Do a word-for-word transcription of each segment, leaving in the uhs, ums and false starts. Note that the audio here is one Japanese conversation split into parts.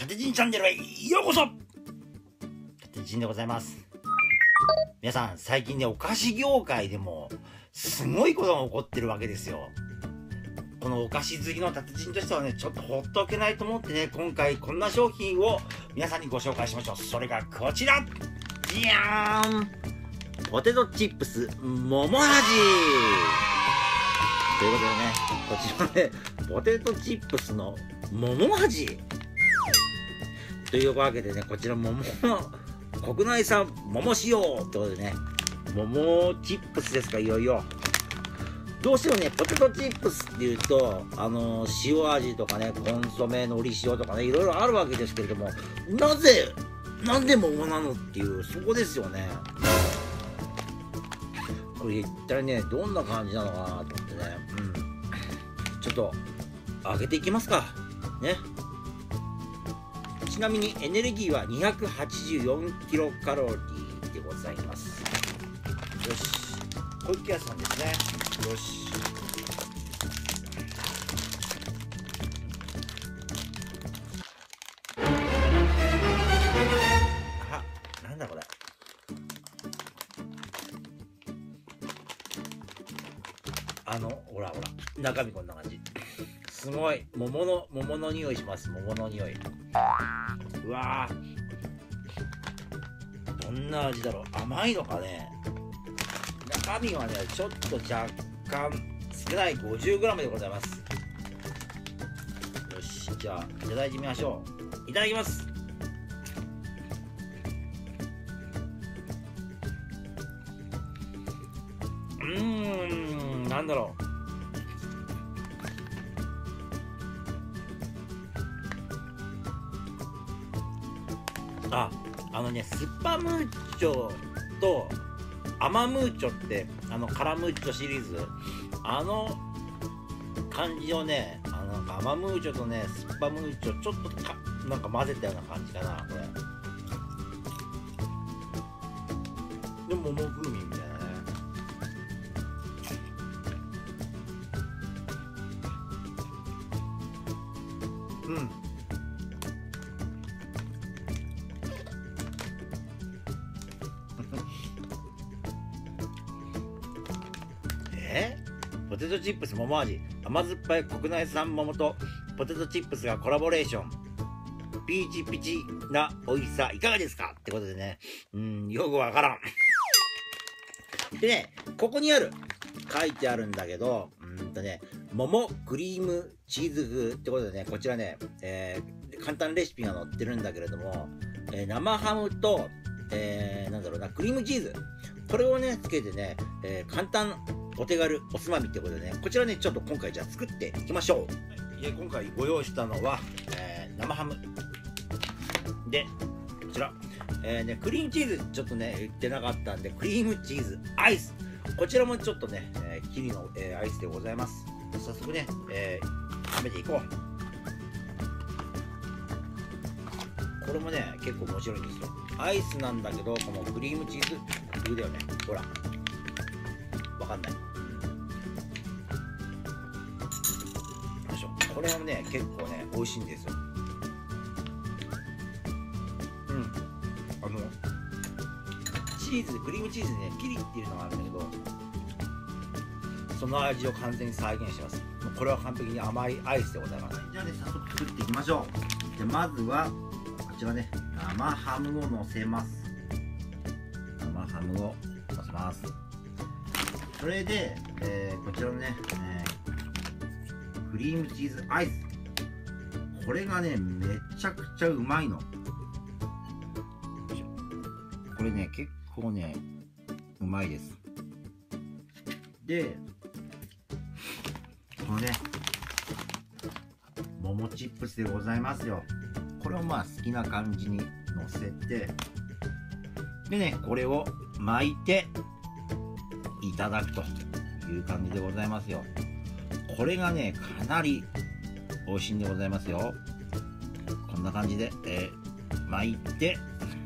縦人チャンネルへようこそ。縦人でございます。皆さん、最近ね、お菓子業界でもすごいことが起こってるわけですよ。このお菓子好きの達人としてはね、ちょっとほっとけないと思ってね、今回こんな商品を皆さんにご紹介しましょう。それがこちら、じゃーん、ポテトチップス桃味ということでね、こちらね、ポテトチップスの桃味というわけでね、こちら桃国内産桃使用ってことでね、桃チップスですか。いよいよどうしてもね、ポテトチップスっていうと、あのー、塩味とかね、コンソメ、海苔塩とかね、いろいろあるわけですけれども、なぜ、なんで桃なのっていう、そこですよね。これ一体ね、どんな感じなのかなと思ってね、うん。ちょっと、揚げていきますか。ね。ちなみにエネルギーはにひゃくはちじゅうよんキロカロリーでございます。よし。小池屋さんですね。よし。あ、なんだこれ。あの、ほらほら、中身こんな感じ。すごい、桃の、桃の匂いします。桃の匂い。うわぁ。どんな味だろう。甘いのかね。中身はね、ちょっと若干少ない ごじゅうグラム でございます。よし、じゃあいただいてみましょう。いただきます。うーん、なんだろう。あ、あのね、スッパムーチョとアマムーチョって、あのカラムーチョシリーズ、あの感じをね、あのなんかアマムーチョとね、スッパムーチョちょっとかなんか混ぜたような感じかな、これ。でも桃風味みたいなね。うん。えー、ポテトチップス桃味、甘酸っぱい国内産桃とポテトチップスがコラボレーション、ピーチピチな美味しさいかがですかってことでね、うん、よくわからん。でね、ここにある書いてあるんだけど、うんとね、桃クリームチーズ風ってことでね、こちらね、えー、簡単レシピが載ってるんだけれども、えー、生ハムと、えー、なんだろうな、クリームチーズ、これをねつけてね、えー、簡単お手軽おつまみってことでね、こちらねちょっと今回じゃあ作っていきましょう。今回ご用意したのは、えー、生ハムで、こちら、えーね、クリームチーズちょっとね言ってなかったんで、クリームチーズアイス、こちらもちょっとね、えー、キリの、えー、アイスでございます。早速ね、えー、食べていこう。これもね結構面白いんですよ。アイスなんだけど、このクリームチーズ風だよね。ほら、わかんない。よいしょ。これはね結構ね美味しいんですよ。うん。あのチーズ、クリームチーズね、ピリっていうのがあるんだけど、その味を完全に再現してます。もうこれは完璧に甘いアイスでございます。じゃあね、早速作っていきましょう。でまずはこちらね、生ハムをのせます。生ハムをのせます。それで、えー、こちらのね、えー、クリームチーズアイス、これがねめちゃくちゃうまいの。これね結構ねうまいです。でこのね桃チップスでございますよ。これをまあ好きな感じにのせて、でねこれを巻いていただくという感じでございますよ。これがねかなり美味しいんでございますよ。こんな感じで、えー、巻いて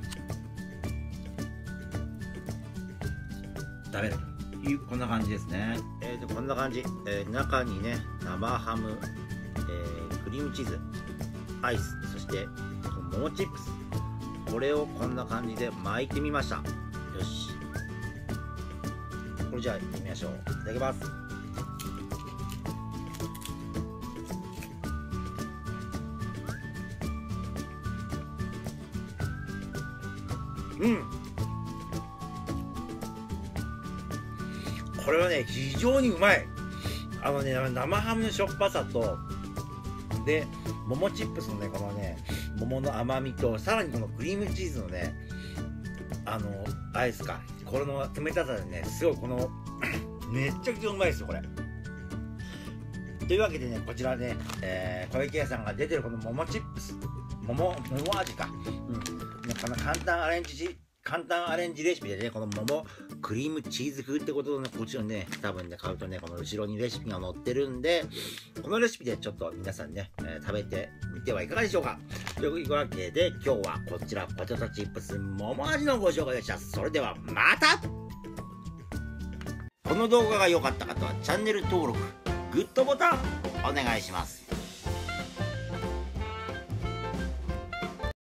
食べるという、こんな感じですね。えー、とこんな感じ、えー、中にね生ハム、えー、クリームチーズアイス、そして桃チップス、これをこんな感じで巻いてみました。よし、これじゃあいってみましょう。いただきます。うん、これはね非常にうまい。あのね、生ハムのしょっぱさとで桃チップスのねこのね桃の甘みと、さらにこのクリームチーズのねあのアイスか、これの冷たさでねすごいこのめっちゃくちゃうまいですよこれ。というわけでね、こちらね、えー、小池屋さんが出てるこの桃チップス、桃桃味か、うん、この簡単アレンジ簡単アレンジレシピでね、この桃クリームチーズ風ってことをね、こちらね、多分ね、買うとね、この後ろにレシピが載ってるんで、このレシピでちょっと皆さんね、えー、食べてみてはいかがでしょうか。というわけで、今日はこちら、ポテトチップス桃味のご紹介でした。それではまた。この動画が良かった方はチャンネル登録、グッドボタンお願いします。